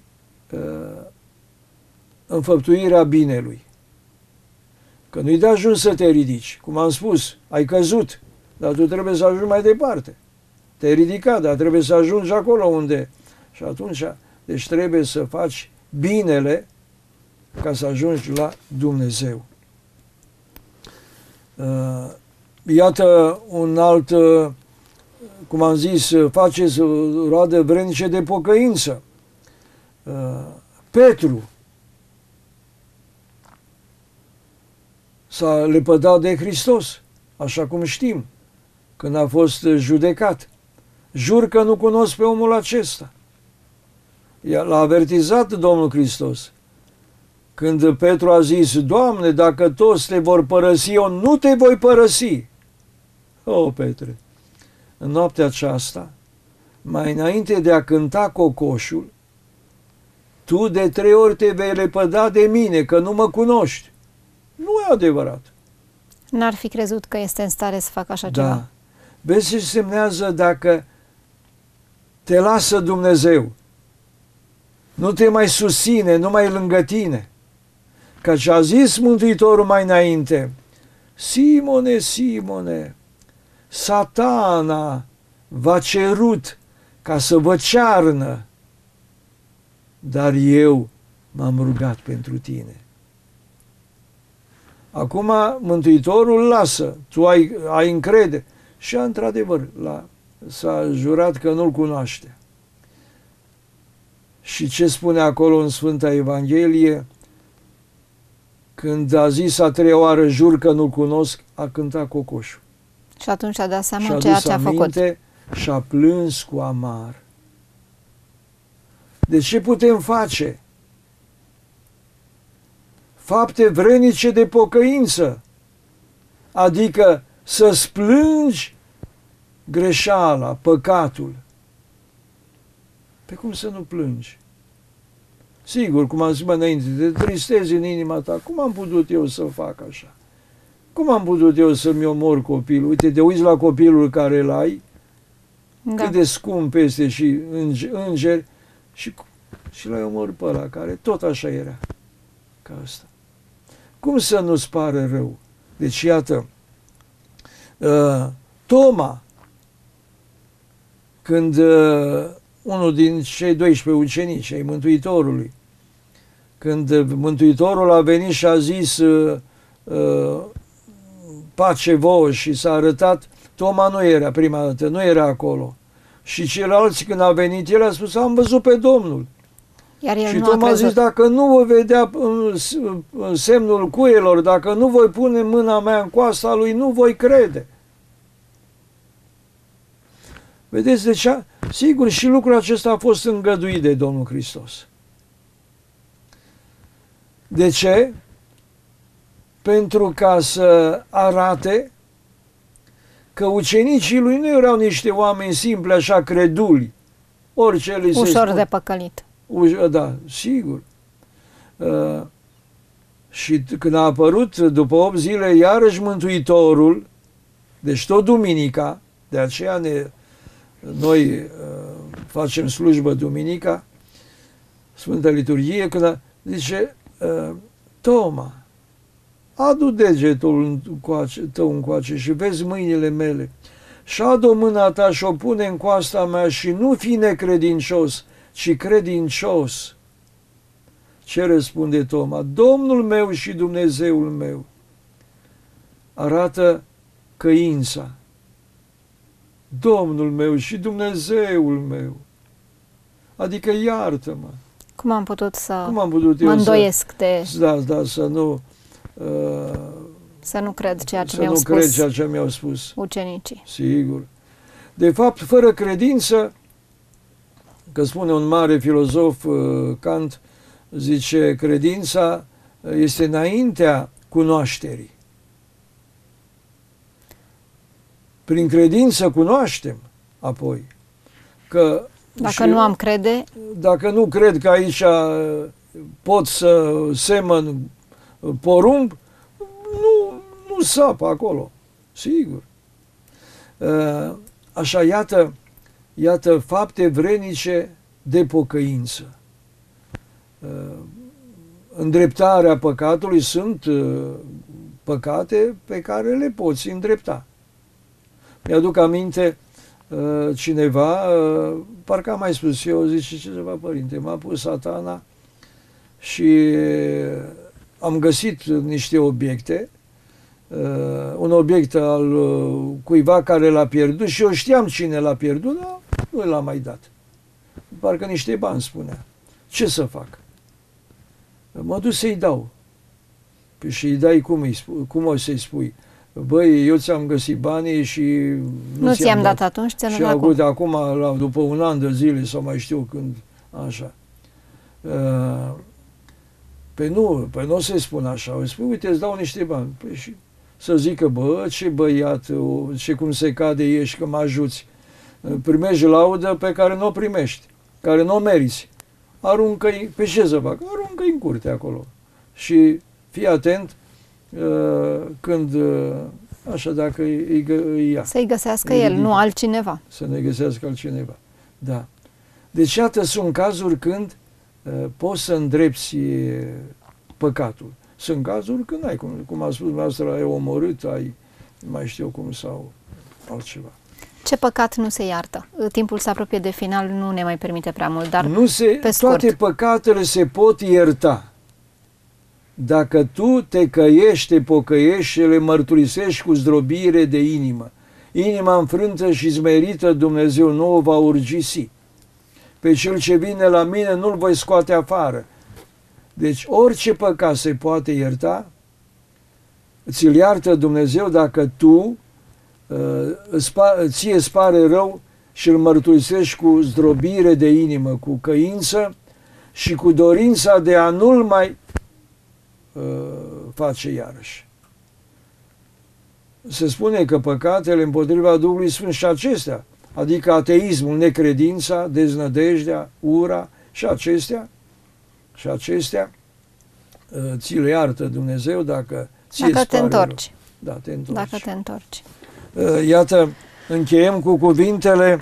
B: înfăptuirea binelui. Că nu-i de ajuns să te ridici. Cum am spus, ai căzut, dar tu trebuie să ajungi mai departe. Te-ai ridicat, dar trebuie să ajungi acolo unde. Și atunci, deci trebuie să faci binele ca să ajungi la Dumnezeu. Iată un alt, cum am zis, faceți roade vrednice de pocăință. Petru s-a lepădat de Hristos, așa cum știm, când a fost judecat. Jur că nu cunosc pe omul acesta. L-a avertizat Domnul Hristos. Când Petru a zis, Doamne, dacă toți te vor părăsi, eu nu te voi părăsi. O, Petre, în noaptea aceasta, mai înainte de a cânta cocoșul, tu de 3 ori te vei lepăda de mine, că nu mă cunoști. Nu e adevărat.
A: N-ar fi crezut că este în stare să facă așa ceva.
B: Da. Vezi ce semnează dacă te lasă Dumnezeu. Nu te mai susține, nu mai e lângă tine. Căci a zis Mântuitorul mai înainte, Simone, Simone, Satana v-a cerut ca să vă cearnă, dar eu m-am rugat pentru tine. Acum Mântuitorul lasă, tu ai încredere. Și într-adevăr s-a jurat că nu-L cunoaște. Și ce spune acolo în Sfânta Evanghelie? Când a zis a 3-a oară, jur că nu-L cunosc, a cântat cocoșul.
A: Și atunci a dat seama ceea ce a făcut.
B: Și a plâns cu amar. De ce putem face? Fapte vrednice de pocăință. Adică să-ți plângi greșeala, păcatul. Pe cum să nu plângi? Sigur, cum am zis mai înainte, te tristezi în inima ta. Cum am putut eu să fac așa? Cum am putut eu să-mi omor copilul? Uite, te uiți la copilul care îl ai, da. Cât de scump este și îngeri, și l-ai omor pe ăla, care tot așa era ca asta. Cum să nu-ți pare rău? Deci, iată, Toma, când unul din cei 12 ucenici ai Mântuitorului, când Mântuitorul a venit și a zis pace vouă și s-a arătat, Toma nu era prima dată, nu era acolo. Și ceilalți, când a venit, el a spus, am văzut pe Domnul.
A: Iar el
B: și
A: nu
B: Toma a zis, dacă nu voi vedea semnul cuielor, dacă nu voi pune mâna mea în coasta lui, nu voi crede. Vedeți de ce? Sigur, și lucrul acesta a fost îngăduit de Domnul Hristos. De ce? Pentru ca să arate că ucenicii lui nu erau niște oameni simpli, așa creduli. Orice li se
A: ușor
B: spune.
A: De păcălit.
B: Da, sigur. Și când a apărut după 8 zile iarăși Mântuitorul, deci tot duminica, de aceea noi facem slujbă duminica, Sfânta Liturghie, când zice, Toma, adu degetul tău încoace și vezi mâinile mele și adu mâna ta și o pune în coasta mea și nu fi necredincios, ci credincios. Ce răspunde Toma? Domnul meu și Dumnezeul meu. arată căința. Domnul meu și Dumnezeul meu, adică iartă-mă.
A: Cum am putut să
B: Eu
A: mă îndoiesc să nu cred ceea ce mi-au spus ucenicii.
B: Sigur. De fapt, fără credință, că spune un mare filozof, Kant, zice, credința este înaintea cunoașterii. Prin credință cunoaștem apoi. Că
A: dacă nu am crede...
B: Dacă nu cred că aici pot să semăn porumb, nu sapă acolo. Sigur. Așa, iată fapte vrenice de pocăință. Îndreptarea păcatului sunt păcate pe care le poți îndrepta. Mi-aduc aminte cineva, parcă am mai spus eu, zice ceva, părinte, m-a pus Satana și am găsit niște obiecte, un obiect al cuiva care l-a pierdut și eu știam cine l-a pierdut, dar nu l-a mai dat. Parcă niște bani, spunea. Ce să fac? Mă duc să-i dau. Păi și îi dai cum o să-i spui? Băi, eu ți-am găsit banii și
A: nu ți-am dat atunci, ți-am dat
B: acum, după un an de zile sau mai știu când, așa. Păi nu o să-i spun așa, o spui, uite, îți dau niște bani. Păi și să zică, bă, ce băiat, ce cum se cade ești că mă ajuți. Primești laudă pe care nu o primești, care nu o meriți. Aruncă-i, pe ce să fac? Aruncă-i în curte acolo. Și fii atent când, așa, dacă îi ia.
A: Să-i găsească el, nu altcineva.
B: Să ne găsească altcineva, da. Deci, iată, sunt cazuri când poți să îndrepți păcatul. Sunt cazuri când ai, cum a spus dumneavoastră, ai omorât, ai, mai știu cum, sau altceva.
A: Ce păcat nu se iartă? Timpul se apropie de final, nu ne mai permite prea mult, dar pe scurt.
B: Toate păcatele se pot ierta. Dacă tu te căiești, te pocăiești și le mărturisești cu zdrobire de inimă. Inima înfrântă și smerită Dumnezeu nu o va urgisi. Pe cel ce vine la mine nu-l voi scoate afară. Deci orice păcat se poate ierta, ți-l iartă Dumnezeu dacă tu ție îți pare rău și îl mărturisești cu zdrobire de inimă, cu căință și cu dorința de a nu-l mai face iarăși. Se spune că păcatele împotriva Duhului Sfânt și acestea, adică ateismul, necredința, deznădejdea, ura și acestea ți le iartă Dumnezeu dacă
A: te întorci.
B: Da, te întorci.
A: Dacă te întorci.
B: Iată, încheiem cu cuvintele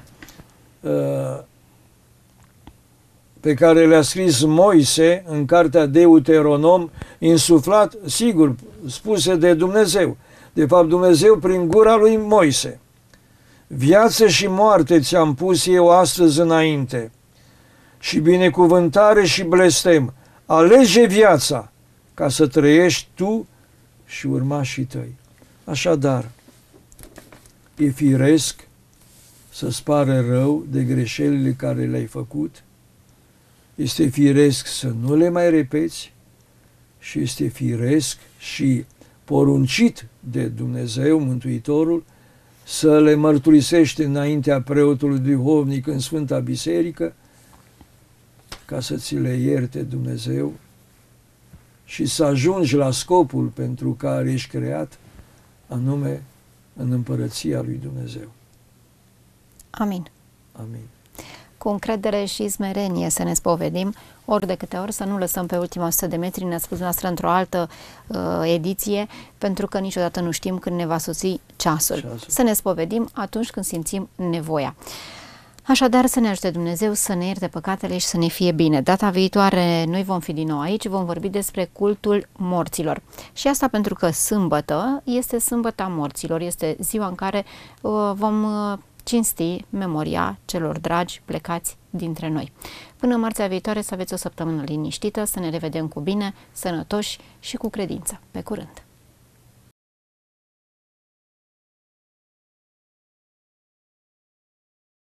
B: pe care le-a scris Moise în cartea Deuteronom, insuflat, sigur, spuse de Dumnezeu. De fapt, Dumnezeu prin gura lui Moise. Viață și moarte ți-am pus eu astăzi înainte, și binecuvântare și blestem. Alege viața ca să trăiești tu și urmașii tăi. Așadar, e firesc să-ți pare rău de greșelile care le-ai făcut, este firesc să nu le mai repeți și este firesc și poruncit de Dumnezeu, Mântuitorul, să le mărturisești înaintea preotului duhovnic în Sfânta Biserică, ca să ți le ierte Dumnezeu și să ajungi la scopul pentru care ești creat, anume în împărăția lui Dumnezeu.
A: Amin.
B: Amin.
A: Cu încredere și smerenie să ne spovedim, ori de câte ori, să nu lăsăm pe ultima 100 de metri, ne-a spus noastră într-o altă ediție, pentru că niciodată nu știm când ne va sosi ceasul. Să ne spovedim atunci când simțim nevoia. Așadar, să ne ajute Dumnezeu să ne ierte păcatele și să ne fie bine. Data viitoare noi vom fi din nou aici, vom vorbi despre cultul morților. Și asta pentru că sâmbătă este sâmbăta morților, este ziua în care vom cinsti memoria celor dragi plecați dintre noi. Până marțea viitoare să aveți o săptămână liniștită, să ne revedem cu bine, sănătoși și cu credință. Pe curând!